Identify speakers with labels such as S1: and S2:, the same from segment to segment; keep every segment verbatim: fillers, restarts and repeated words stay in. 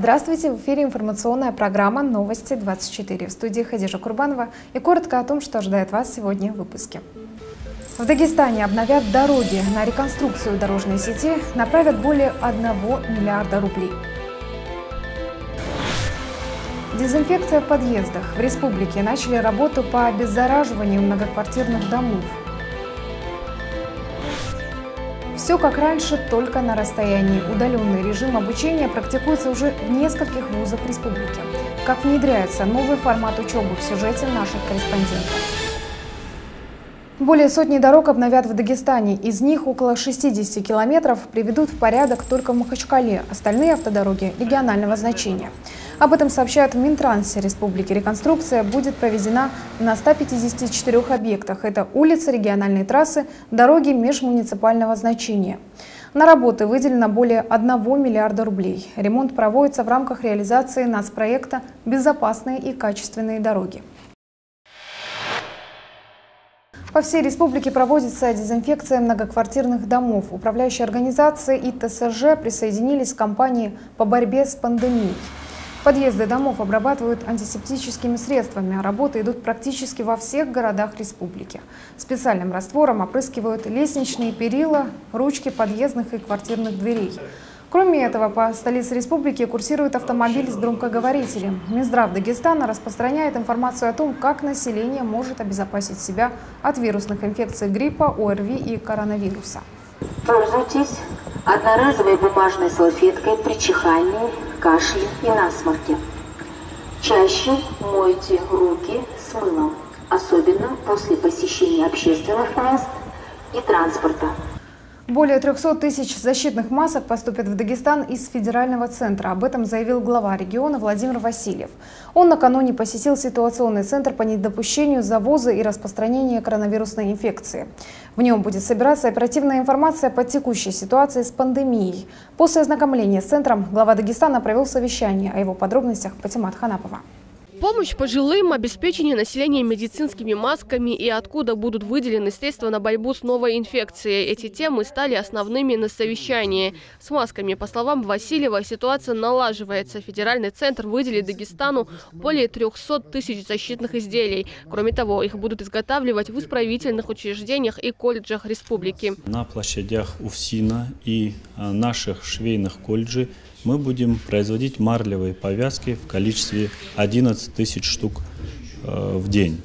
S1: Здравствуйте! В эфире информационная программа «Новости двадцать четыре». В студии Хадижа Курбанова и коротко о том, что ожидает вас сегодня в выпуске. В Дагестане обновят дороги. На реконструкцию дорожной сети направят более одного миллиарда рублей. Дезинфекция в подъездах. В республике начали работу по обеззараживанию многоквартирных домов. Все как раньше, только на расстоянии. Удаленный режим обучения практикуется уже в нескольких вузах республики. Как внедряется новый формат учебы в сюжете наших корреспондентов. Более сотни дорог обновят в Дагестане. Из них около шестидесяти километров приведут в порядок только в Махачкале. Остальные автодороги регионального значения. Об этом сообщают в Минтрансе республики. Реконструкция будет проведена на ста пятидесяти четырёх объектах. Это улицы, региональные трассы, дороги межмуниципального значения. На работы выделено более одного миллиарда рублей. Ремонт проводится в рамках реализации нацпроекта «Безопасные и качественные дороги». По всей республике проводится дезинфекция многоквартирных домов. Управляющие организации и ТСЖ присоединились к кампании по борьбе с пандемией. Подъезды домов обрабатывают антисептическими средствами, а работы идут практически во всех городах республики. Специальным раствором опрыскивают лестничные перила, ручки подъездных и квартирных дверей. Кроме этого, по столице республики курсирует автомобиль с громкоговорителем. Минздрав Дагестана распространяет информацию о том, как население может обезопасить себя от вирусных инфекций гриппа, ОРВИ и коронавируса.
S2: Пользуйтесь одноразовой бумажной салфеткой при чихании, кашле и насморке. Чаще мойте руки с мылом, особенно после посещения общественных мест и транспорта.
S1: Более трёхсот тысяч защитных масок поступят в Дагестан из федерального центра. Об этом заявил глава региона Владимир Васильев. Он накануне посетил ситуационный центр по недопущению завоза и распространения коронавирусной инфекции. В нем будет собираться оперативная информация по текущей ситуации с пандемией. После ознакомления с центром глава Дагестана провел совещание. О его подробностях Патимат Ханапова.
S3: Помощь пожилым, обеспечение населения медицинскими масками и откуда будут выделены средства на борьбу с новой инфекцией. Эти темы стали основными на совещании. С масками, по словам Васильева, ситуация налаживается. Федеральный центр выделит Дагестану более трёхсот тысяч защитных изделий. Кроме того, их будут изготавливать в исправительных учреждениях и колледжах республики.
S4: На площадях УФСИНа и наших швейных колледжей мы будем производить марлевые повязки в количестве одиннадцати тысяч штук э, в день.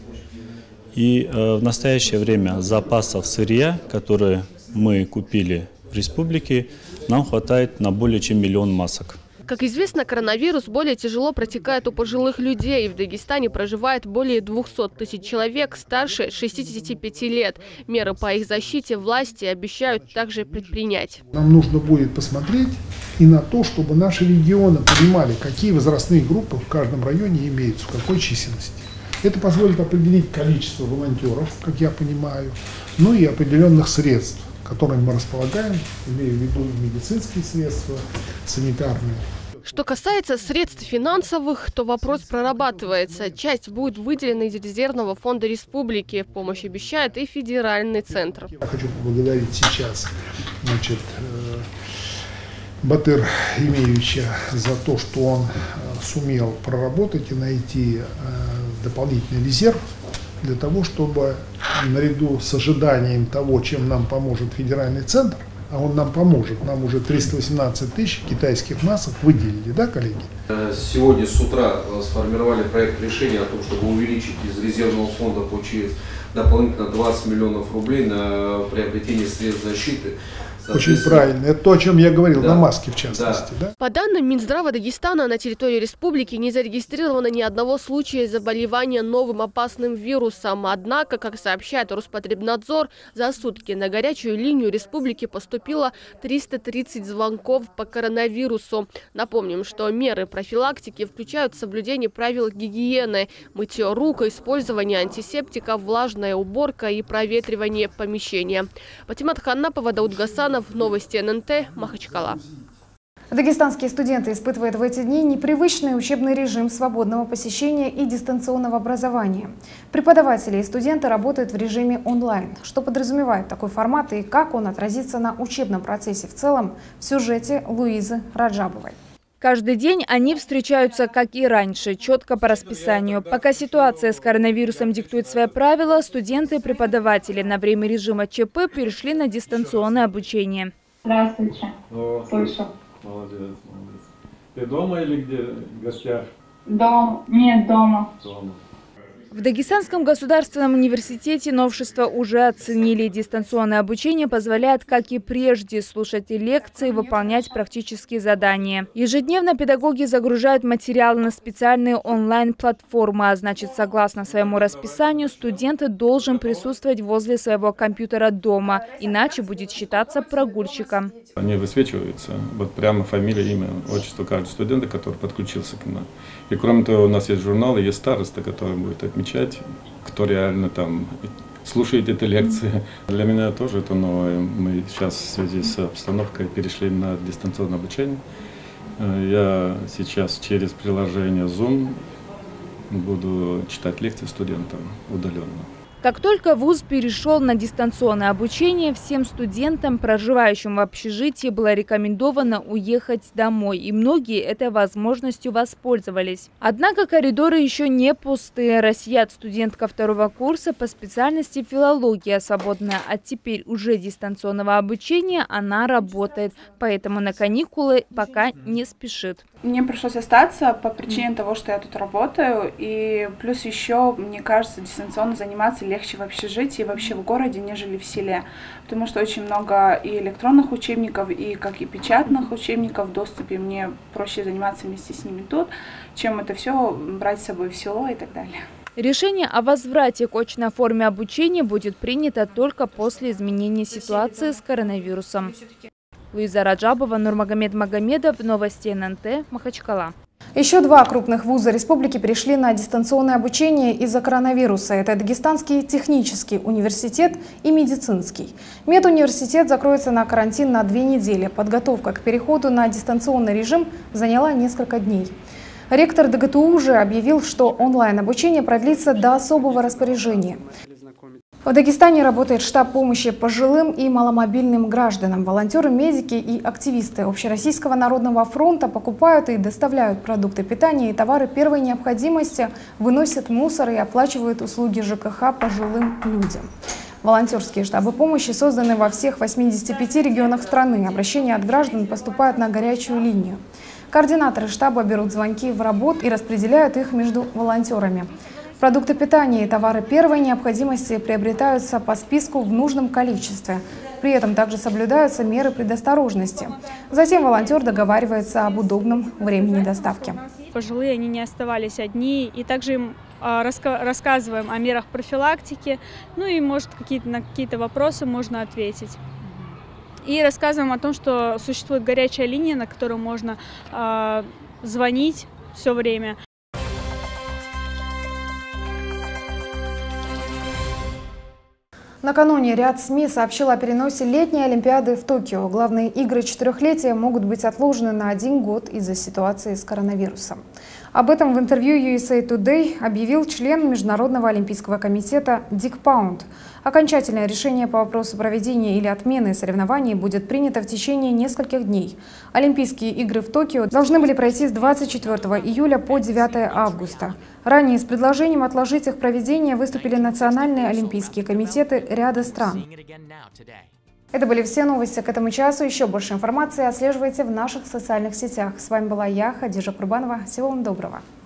S4: И э, в настоящее время запасов сырья, которые мы купили в республике, нам хватает на более чем миллион масок.
S3: Как известно, коронавирус более тяжело протекает у пожилых людей. В Дагестане проживает более двухсот тысяч человек старше шестидесяти пяти лет. Меры по их защите власти обещают также предпринять.
S5: Нам нужно будет посмотреть и на то, чтобы наши регионы понимали, какие возрастные группы в каждом районе имеются, в какой численности. Это позволит определить количество волонтеров, как я понимаю, ну и определенных средств, которыми мы располагаем, имею в виду медицинские средства, санитарные.
S3: Что касается средств финансовых, то вопрос прорабатывается. Часть будет выделена из резервного фонда республики. Помощь обещает и федеральный центр.
S5: Я хочу поблагодарить сейчас значит, Батыр Имеевича за то, что он сумел проработать и найти дополнительный резерв для того, чтобы наряду с ожиданием того, чем нам поможет федеральный центр, а он нам поможет, нам уже триста восемнадцать тысяч китайских масок выделили, да, коллеги?
S6: Сегодня с утра сформировали проект решения о том, чтобы увеличить из резервного фонда получить дополнительно двадцать миллионов рублей на приобретение средств защиты.
S5: Очень правильно. Это то, о чем я говорил, да, на маске в частности. Да.
S3: Да? По данным Минздрава Дагестана, на территории республики не зарегистрировано ни одного случая заболевания новым опасным вирусом. Однако, как сообщает Роспотребнадзор, за сутки на горячую линию республики поступило триста тридцать звонков по коронавирусу. Напомним, что меры профилактики включают соблюдение правил гигиены, мытье рук, использование антисептиков, влажная уборка и проветривание помещения. Патимат Ханапова, Дауд Гасанов. Новости эн эн тэ, Махачкала.
S1: Дагестанские студенты испытывают в эти дни непривычный учебный режим свободного посещения и дистанционного образования. Преподаватели и студенты работают в режиме онлайн. Что подразумевает такой формат и как он отразится на учебном процессе в целом, в сюжете Луизы Раджабовой.
S7: Каждый день они встречаются, как и раньше, четко по расписанию. Пока ситуация с коронавирусом диктует свои правила, студенты и преподаватели на время режима ЧП перешли на дистанционное обучение.
S8: Здравствуйте.
S9: О,
S8: Слышу.
S9: Молодец, молодец. Ты дома или где? В гостях?
S8: Дом. Нет, дома.
S9: Дома.
S7: В Дагестанском государственном университете новшества уже оценили. Дистанционное обучение позволяет, как и прежде, слушать лекции, выполнять практические задания. Ежедневно педагоги загружают материалы на специальные онлайн-платформы, а значит, согласно своему расписанию, студент должен присутствовать возле своего компьютера дома, иначе будет считаться прогульщиком.
S9: Они высвечиваются, вот прямо фамилия, имя, отчество каждого студента, который подключился к нам. И кроме того, у нас есть журнал, и есть староста, который будет отмечать, кто реально там слушает эти лекции. Для меня тоже это новое. Мы сейчас в связи с обстановкой перешли на дистанционное обучение. Я сейчас через приложение Zoom буду читать лекции студентам удаленно.
S7: Как только вуз перешел на дистанционное обучение, всем студентам, проживающим в общежитии, было рекомендовано уехать домой, и многие этой возможностью воспользовались. Однако коридоры еще не пустые. Расият, студентка второго курса по специальности филология, свободная от теперь уже дистанционного обучения, она работает, поэтому на каникулы пока не спешит.
S10: Мне пришлось остаться по причине того, что я тут работаю, и плюс еще, мне кажется, дистанционно заниматься легче в общежитии и вообще в городе, нежели в селе, потому что очень много и электронных учебников, и как и печатных учебников в доступе. Мне проще заниматься вместе с ними тут, чем это все брать с собой в село и так далее.
S7: Решение о возврате к очной форме обучения будет принято только после изменения ситуации с коронавирусом. Луиза Раджабова, Нурмагомед Магомедов, новости эн эн тэ, Махачкала.
S1: Еще два крупных вуза республики перешли на дистанционное обучение из-за коронавируса. Это Дагестанский технический университет и медицинский. Медуниверситет закроется на карантин на две недели. Подготовка к переходу на дистанционный режим заняла несколько дней. Ректор дэ гэ тэ у уже объявил, что онлайн-обучение продлится до особого распоряжения. В Дагестане работает штаб помощи пожилым и маломобильным гражданам. Волонтеры, медики и активисты Общероссийского народного фронта покупают и доставляют продукты питания и товары первой необходимости, выносят мусор и оплачивают услуги жэ ка ха пожилым людям. Волонтерские штабы помощи созданы во всех восьмидесяти пяти регионах страны. Обращения от граждан поступают на горячую линию. Координаторы штаба берут звонки в работу и распределяют их между волонтерами. Продукты питания и товары первой необходимости приобретаются по списку в нужном количестве. При этом также соблюдаются меры предосторожности. Затем волонтер договаривается об удобном времени доставки.
S11: Пожилые, они не оставались одни, и также им раска рассказываем о мерах профилактики, ну и, может, какие-то, на какие-то вопросы можно ответить. И рассказываем о том, что существует горячая линия, на которую можно э, звонить все время.
S1: Накануне ряд СМИ сообщил о переносе летней Олимпиады в Токио. Главные игры четырехлетия могут быть отложены на один год из-за ситуации с коронавирусом. Об этом в интервью ю эс эй Today объявил член Международного олимпийского комитета Дик Паунд. Окончательное решение по вопросу проведения или отмены соревнований будет принято в течение нескольких дней. Олимпийские игры в Токио должны были пройти с двадцать четвёртого июля по девятое августа. Ранее с предложением отложить их проведение выступили национальные олимпийские комитеты ряда стран. Это были все новости к этому часу. Еще больше информации отслеживайте в наших социальных сетях. С вами была я, Хадижа Курбанова. Всего вам доброго.